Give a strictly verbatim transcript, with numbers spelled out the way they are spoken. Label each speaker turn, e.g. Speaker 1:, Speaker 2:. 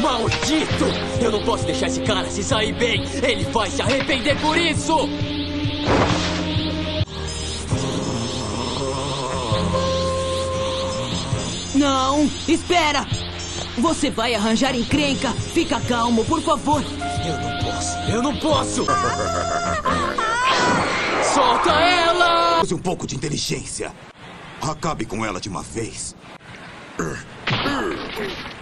Speaker 1: Maldito! Eu não posso deixar esse cara se sair bem! Ele vai se arrepender por isso!
Speaker 2: Não! Espera! Você vai arranjar encrenca! Fica calmo, por favor!
Speaker 1: Eu não posso! Eu não posso! Solta ela!
Speaker 3: Use um pouco de inteligência. Acabe com ela de uma vez.